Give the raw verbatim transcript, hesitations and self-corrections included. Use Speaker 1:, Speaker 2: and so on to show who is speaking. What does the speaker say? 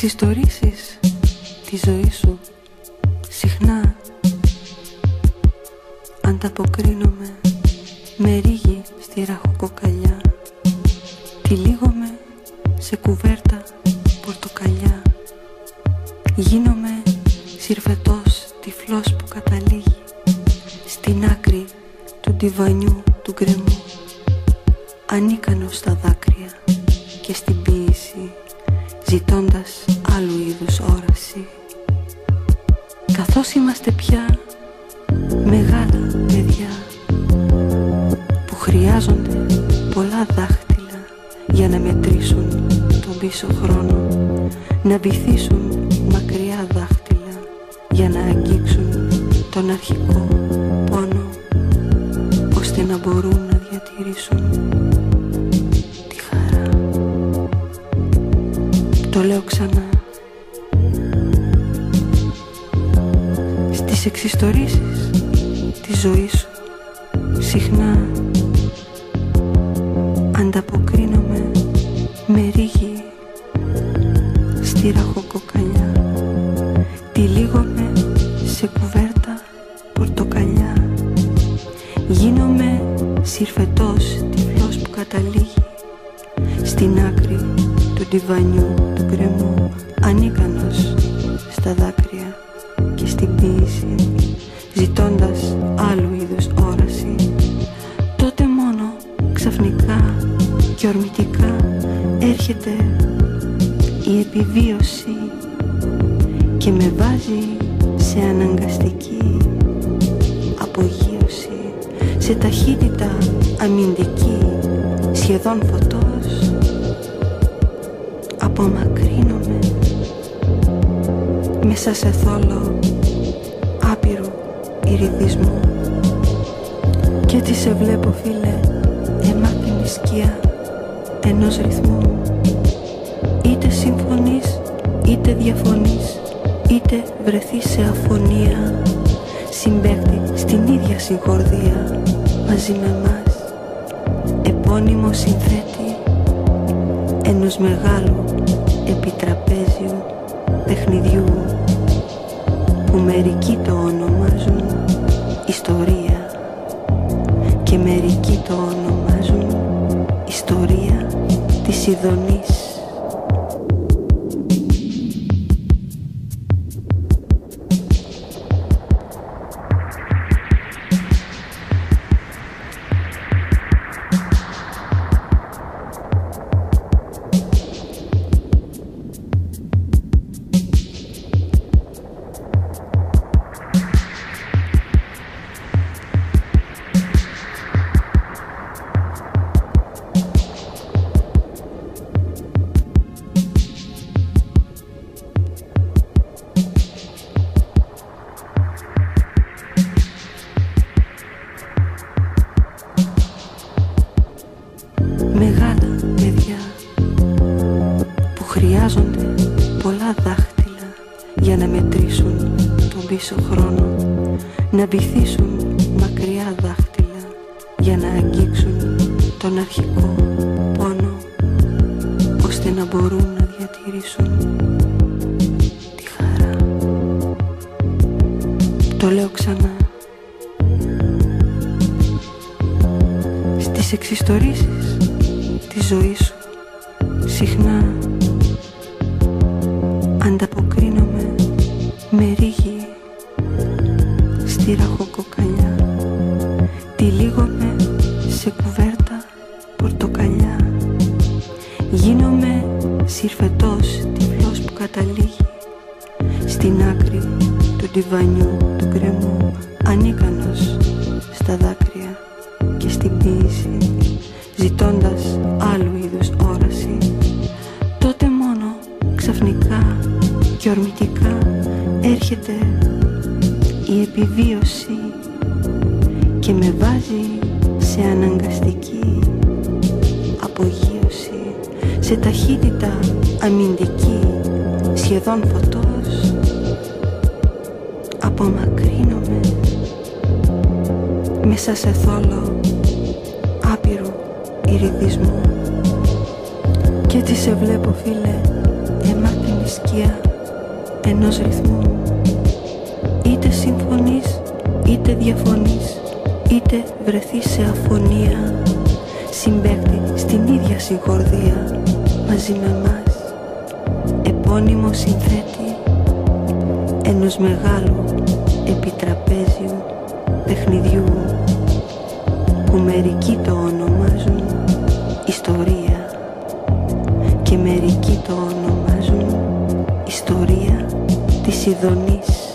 Speaker 1: εξιστορήσεις τη ζωή σου συχνά ανταποκρίνομαι με ρίγη στη ραχοκοκαλιά. Τυλίγομαι σε κουβέρτα πορτοκαλιά. Γίνομαι συρφετός τυφλός που καταλήγει στην άκρη του ντιβανιού του γκρεμού, ανίκανος στα δάκρυα και στην ποίηση, ζητώντας άλλου είδους όραση. Καθώς είμαστε πια μεγάλα παιδιά που χρειάζονται πολλά δάχτυλα για να μετρήσουν τον πίσω χρόνο, να βυθίσουν μακριά δάχτυλα για να αγγίξουν τον αρχικό πόνο, ώστε να μπορούν να διατηρήσουν τη χαρά. Το λέω ξανά. Στις εξιστορήσεις της ζωής σου συχνά ανταποκρίνομαι με ρίγη στη ραχοκοκαλιά. Τυλίγομαι σε κουβέρτα πορτοκαλιά. Γίνομαι συρφετός τυφλός που καταλήγει στην άκρη του ντιβανιού του γκρεμού, ανίκανος στα δάκρυα και στην ποίηση, ζητώντας άλλου είδους όραση. Τότε μόνο ξαφνικά και ορμητικά έρχεται η επιβίωση και με βάζει σε αναγκαστική απογείωση, σε ταχύτητα αμυντική, σχεδόν φωτός. Απομακρύνομαι μέσα σε θόλο άπειρου ηριδισμού και έτσι σε βλέπω, φίλε, αιμάτινη σκιά ενός ρυθμού. Είτε συμφωνείς είτε διαφωνείς, είτε βρεθείς σε αφωνία, συμπαίκτη στην ίδια συγχορδία μαζί με μας, επώνυμο συνθέτη ενός μεγάλου επιτραπέζιου παιχνιδιού που μερικοί το ονομάζουν ιστορία και μερικοί το ονομάζουν ιστορία της ειδονής. Να βυθίσουν μακριά δάχτυλα για να αγγίξουν τον αρχικό πόνο, ώστε να μπορούν να διατηρήσουν τη χαρά. Το λέω ξανά. Στις εξιστορήσεις της ζωής σου συχνά ανταποκρίνομαι με ρίγη στη ραχοκοκαλιά. Τυλίγομαι σε κουβέρτα πορτοκαλιά. Γίνομαι συρφετός τυφλός που καταλήγει στην άκρη του ντιβανιού του γκρεμού, ανίκανος στα δάκρυα και στην ποίηση, ζητώντας άλλου είδους όραση. Τότε μόνο ξαφνικά και ορμητικά έρχεται η επιβίωση και με βάζει σε αναγκαστική απογείωση, σε ταχύτητα αμυντική, σχεδόν φωτός. Απομακρύνομαι μέσα σε θόλο άπειρου ηριδισμού και έτσι σε βλέπω, φίλε, αιμάτινη σκιά ενός ρυθμού. Είτε συμφωνείς, είτε διαφωνείς, είτε βρεθείς σε αφωνία, συμπαίκτη στην ίδια συγχορδία μαζί με μας, επώνυμο συνθέτη ενός μεγάλου επιτραπέζιου παιχνιδιού που μερικοί το ονομάζουν ιστορία και μερικοί το ονομάζουν ιστορία της ειδονής.